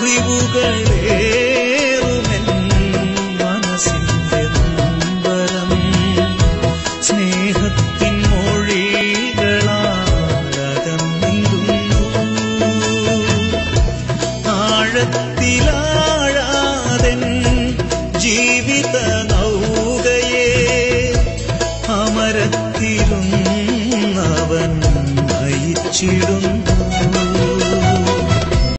മുറിവുകളേറുമെൻ മനസ്സിന്റെ നൊമ്പരം സ്നേഹത്തിൻ മൊഴികളാലകന്നിരുന്നു. ആഴത്തിലാഴാതെൻ ജീവിത നൗകയെ അമരത്തിരുന്നവൻ നയിച്ചിടുന്നു.